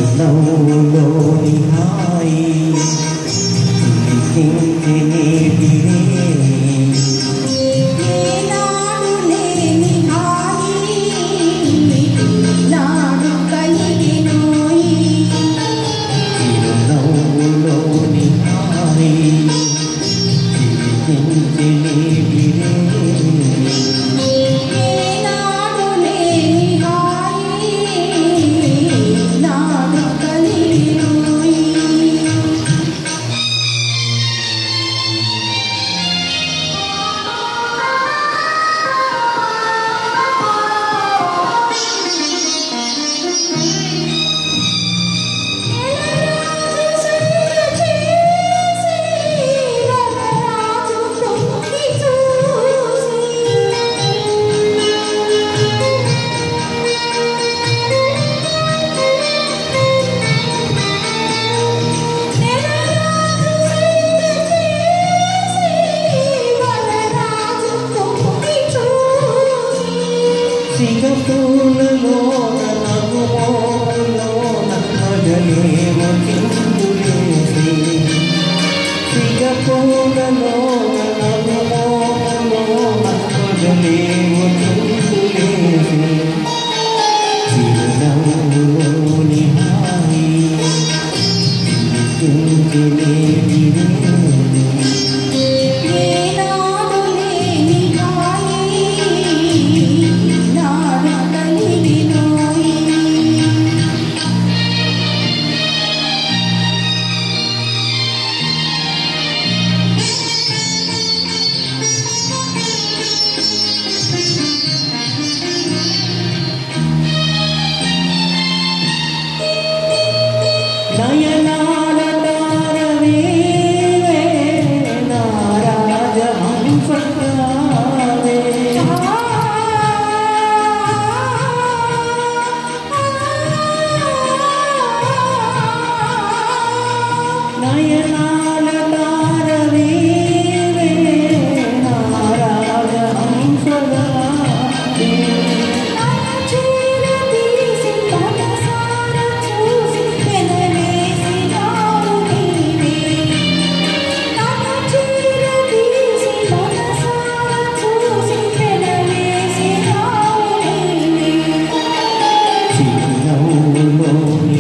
చిరునవ్వులోని హాయి చిలికించె నేటి రేయి ఏనాడు లేని హాయి నాడు కలిగెనోయి చిరునవ్వులోని హాయి చిలికించె నేటి రేయి ఏనాడు లేని హాయి నాడు కలిగెనోయి సిగపూలలోన నగుమోలోన మగలేమో చిందులేసి సిగపూలలోన నగుమోలోన మగలేమో చిందులేసి చిరునవ్వులోని హాయి చిలికించె నేటి రేయి ఏనాడు లేని హాయి నాడు కలిగెనోయి నయనాల తారవీవే నా రాజహంసకావే నయనాల తారవీవే నా రాజహంసకావే చీరతీసి మనసార చూసి పెనవేసినావు నీవే చీరతీసి మనసార చూసి పెనవేసినావు నీవే చిరునవ్వులోని